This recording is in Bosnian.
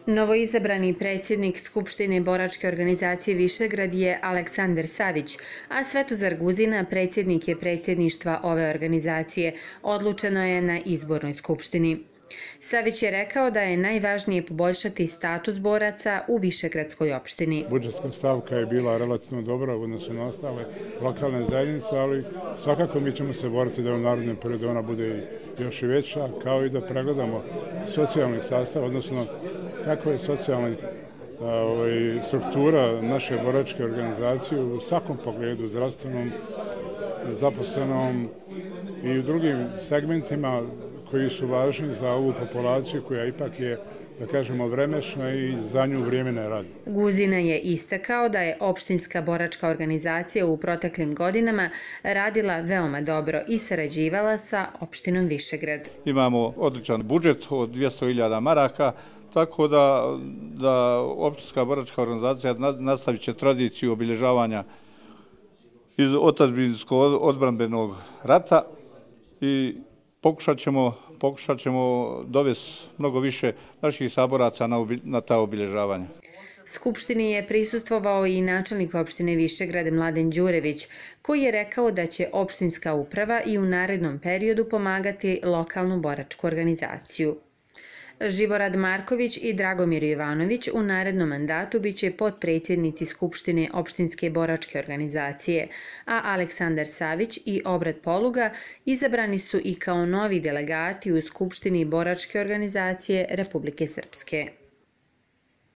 Novoizabrani predsjednik Skupštine boračke organizacije Višegrad je Aleksandar Savić, a Svetozar Guzina predsjednik je predsjedništva ove organizacije. Odlučeno je na izbornoj skupštini. Savić je rekao da je najvažnije poboljšati status boraca u Višegradskoj opštini. Budžetska stavka je bila relativno dobra u odnosu na ostale lokalne zajednice, ali svakako mi ćemo se boriti da u narednom periodu ona bude još i veća, kao i da pregledamo socijalni sastav, odnosno kako je socijalna struktura naše boračke organizacije u svakom pogledu, zdravstvenom, zaposlenom i u drugim segmentima koji su važni za ovu populaciju koja ipak je, da kažemo, vremešna i za nju vrijeme ne radi. Guzina je istakao da je opštinska boračka organizacija u proteklim godinama radila veoma dobro i sarađivala sa opštinom Višegrad. Imamo odličan budžet od 200.000 maraka, tako da opštinska boračka organizacija nastavit će tradiciju obilježavanja iz otadžbinskog odbrambenog rata i pokušat ćemo dovesti mnogo više naših saboraca na ta obilježavanja. Skupštini je prisustvovao i načelnik opštine Višegrad Mladen Đurević, koji je rekao da će opštinska uprava i u narednom periodu pomagati lokalnu boračku organizaciju. Živorad Marković i Dragomir Jovanović u narednom mandatu biće potpredsjednici Skupštine opštinske boračke organizacije, a Aleksandar Savić i Obrat Poluga izabrani su i kao novi delegati u Skupštini boračke organizacije Republike Srpske.